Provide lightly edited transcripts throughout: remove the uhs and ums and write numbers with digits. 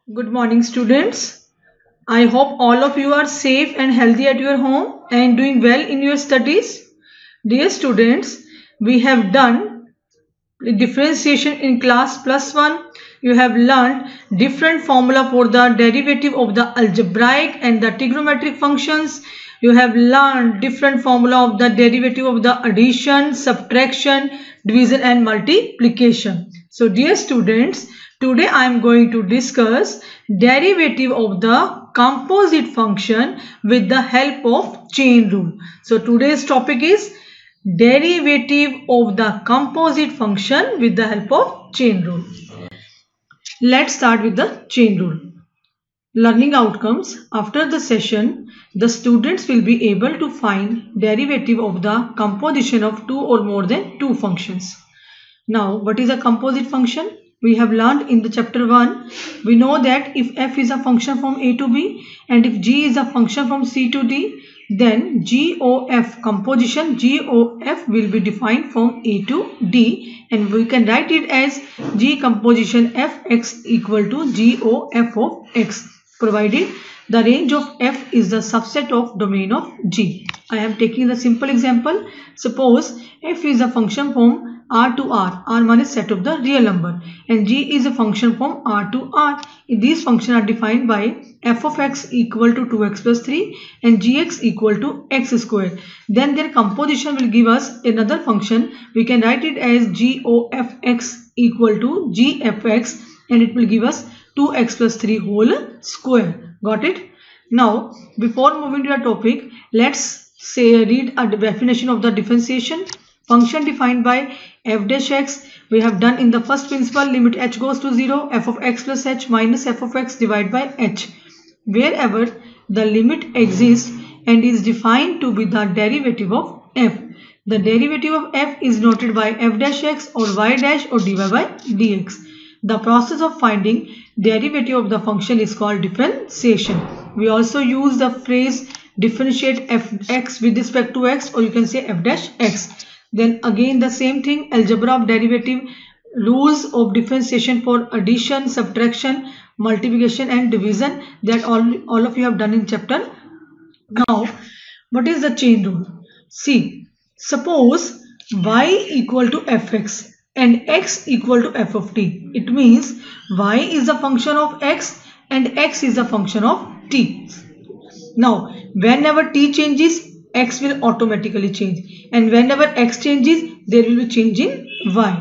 Good morning, students. I hope all of you are safe and healthy at your home and doing well in your studies. Dear students, we have done differentiation in class +1. You have learned different formula for the derivative of the algebraic and the trigonometric functions. You have learned different formula of the derivative of the addition, subtraction, division and multiplication. So dear students, today I am going to discuss derivative of the composite function with the help of chain rule. So today's topic is derivative of the composite function with the help of chain rule. Let's start with the chain rule. Learning outcomes. After the session, the students will be able to find derivative of the composition of two or more than two functions. Now, what is a composite function? We have learned in the chapter 1. We know that if f is a function from a to b and if g is a function from c to d, then GOF composition GOF will be defined from a to d, and we can write it as G composition fx equal to GOF of x, provided the range of f is the subset of domain of G. I am taking the simple example. Suppose f is a function from R to R. R1 is set of the real number and G is a function from R to R. These functions are defined by f of x equal to 2x plus 3 and gx equal to x square. Then their composition will give us another function. We can write it as GOFX equal to GFX and it will give us 2x plus 3 whole square. Got it? Now, before moving to the topic, let's read a definition of the differentiation. Function defined by f dash x, we have done in the first principle, limit h goes to 0, f of x plus h minus f of x divided by h. Wherever the limit exists and is defined to be the derivative of f, the derivative of f is noted by f dash x or y dash or dy by dx. The process of finding derivative of the function is called differentiation. We also use the phrase differentiate fx with respect to x, or you can say f dash x. Then again the same thing, algebra of derivative, rules of differentiation for addition, subtraction, multiplication and division, that all of you have done in chapter. Now, what is the chain rule? See, suppose y equal to fx and x equal to f of t. It means y is a function of x and x is a function of t. Now, whenever t changes, x will automatically change, and whenever x changes, there will be change in y.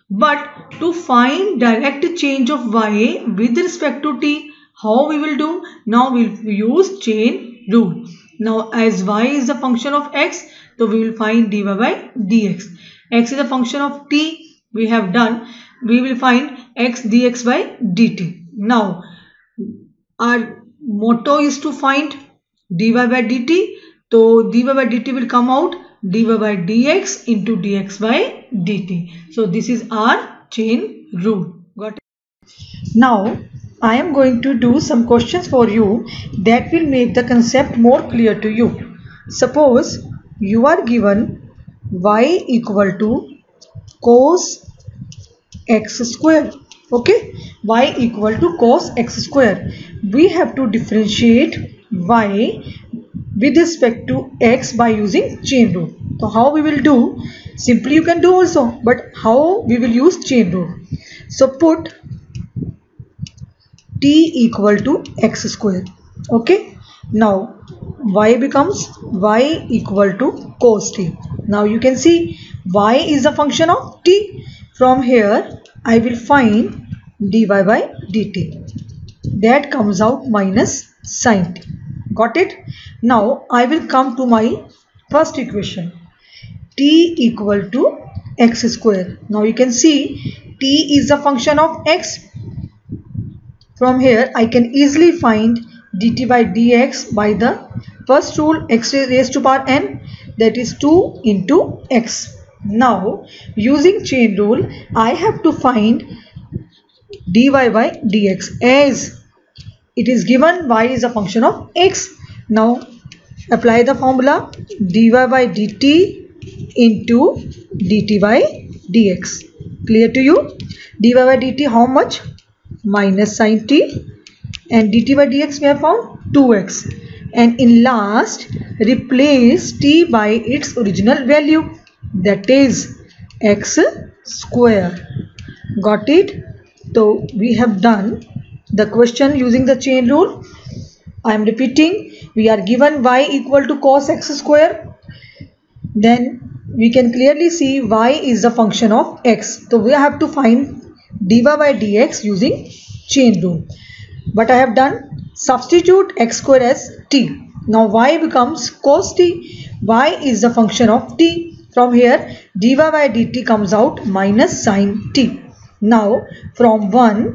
But to find direct change of y with respect to t, how we will do? Now we will use chain rule. Now as y is a function of x, so we will find dy by dx. X is a function of t, we have done. We will find x dx by dt. Now our motto is to find dy by dt. So dy by dt will come out dy by dx into dx by dt. So this is our chain rule. Got it? Now I am going to do some questions for you that will make the concept more clear to you. Suppose you are given y equal to cos x square. Okay, y equal to cos x square. We have to differentiate y with respect to x by using chain rule. So how we will do? Simply you can do also, but how we will use chain rule? So put t equal to x square. Okay, now y becomes y equal to cos t. Now you can see y is a function of t. From here I will find dy by dt. That comes out minus sin t. Got it? Now I will come to my first equation. T equal to x square. Now you can see t is a function of x. From here I can easily find dt by dx by the first rule, x raised to power n, that is 2 into x. Now using chain rule I have to find dy by dx, as it is given y is a function of x. Now apply the formula dy by dt into dt by dx. Clear to you? Dy by dt how much? Minus sin t and dt by dx we have found 2x, and in last replace t by its original value, that is x square. Got it? So we have done the question using the chain rule. I am repeating, we are given y equal to cos x square, then we can clearly see y is the function of x. So we have to find dy by dx using chain rule. But I have done, substitute x square as t. Now y becomes cos t. Y is the function of t. From here dy by dt comes out minus sin t. Now from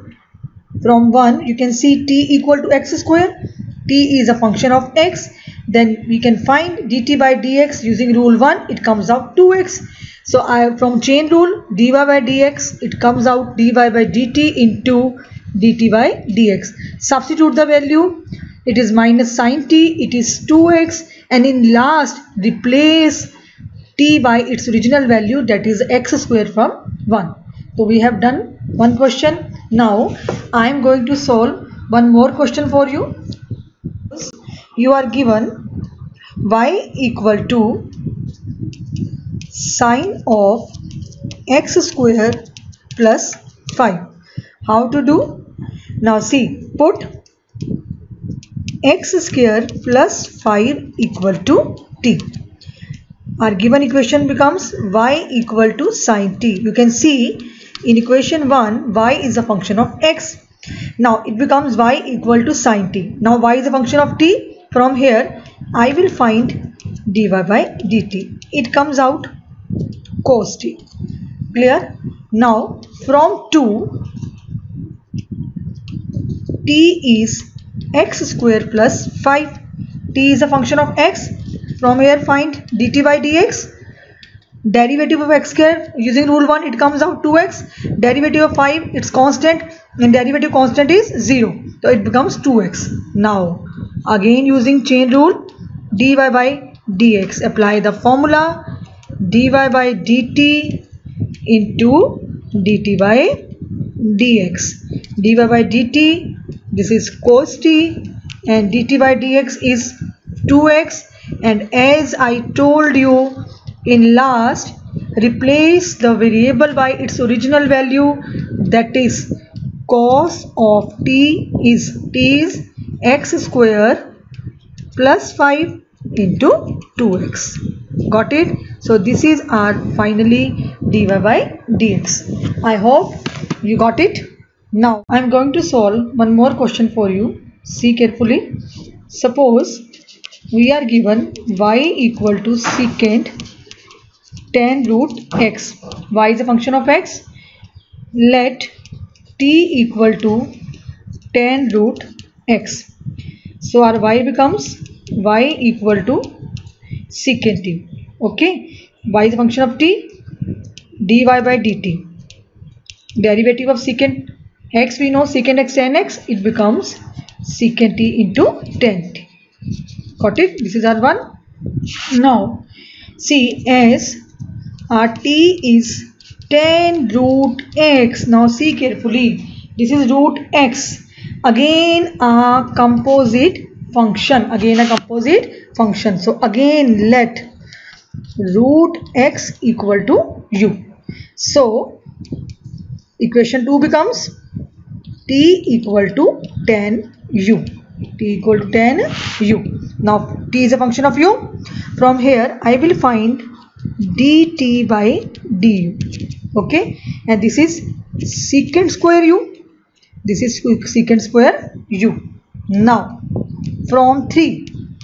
1 you can see t equal to x square. T is a function of x. Then we can find dt by dx using rule 1. It comes out 2x. So from chain rule dy by dx, it comes out dy by dt into dt by dx. Substitute the value. It is minus sin t. It is 2x. And in last replace t by its original value, that is x square from 1. So we have done one question. Now I am going to solve one more question for you. You are given y equal to sine of x square plus 5. How to do? Now see, put x square plus 5 equal to t. Our given equation becomes y equal to sine t. You can see in equation 1 y is a function of x. Now it becomes y equal to sine t. Now y is a function of t. From here I will find dy by dt. It comes out cos t. Clear? Now from 2 t is x square plus 5. T is a function of x. From here find dt by dx. Derivative of x square using rule 1, it comes out 2x. Derivative of 5, it's constant, and derivative constant is 0. So it becomes 2x. Now again using chain rule, dy by dx. Apply the formula, dy by dt into dt by dx. dy by dt, this is cos t, and dt by dx is 2x. And as I told you in last, replace the variable by its original value, that is cos of t is x square plus 5 into 2x. Got it? So this is our finally dy by dx. I hope you got it. Now I am going to solve one more question for you. See carefully. Suppose we are given y equal to secant tan root x. Y is a function of x. Let t equal to tan root x. So our y becomes y equal to secant t. Okay. Y is a function of t. dy by dt. Derivative of secant x, we know secant x tan x. It becomes secant t into tan t. Got it? This is our one. Now see, as our t is tan root x. Now see carefully, this is root x. Again a composite function. So again let root x equal to u. So equation 2 becomes t equal to tan u. Now t is a function of u. From here I will find dt by du. Okay, and this is secant square u. This is secant square u. Now from 3,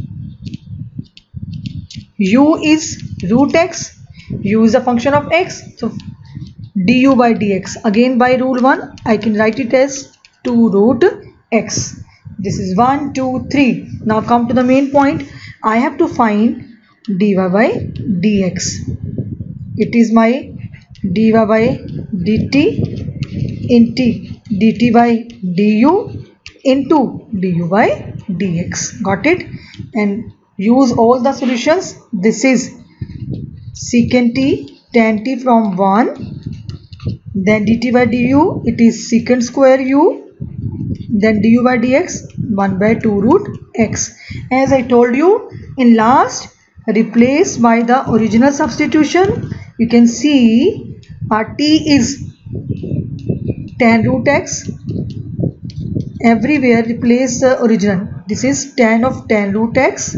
u is root x. U is a function of x. So du by dx. Again by rule 1 I can write it as 2 root x. This is 1, 2, 3. Now come to the main point. I have to find dy by dx. It is my dy by dt into dt by du into du by dx. Got it? And use all the solutions. This is secant t tan t from 1. Then dt by du, it is secant square u. then du by dx 1 by 2 root x. As I told you in last, replace by the original substitution. You can see our t is tan root x. Everywhere replace the original. This is tan of tan root x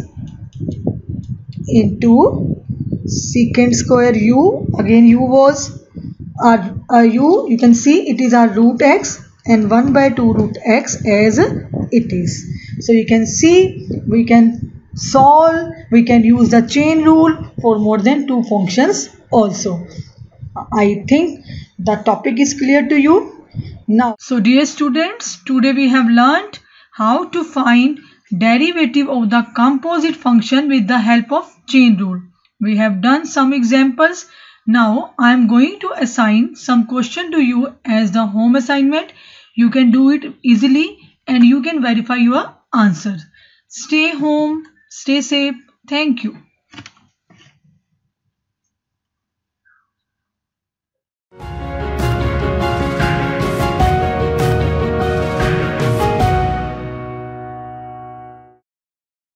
into secant square u. Again u was our u. You can see it is our root x and 1 by 2 root x as it is. So you can see we can solve, we can use the chain rule for more than 2 functions also. I think the topic is clear to you now. So dear students, today we have learned how to find derivative of the composite function with the help of chain rule. We have done some examples. Now I am going to assign some question to you as the home assignment. You can do it easily and you can verify your answers. Stay home, stay safe. Thank you.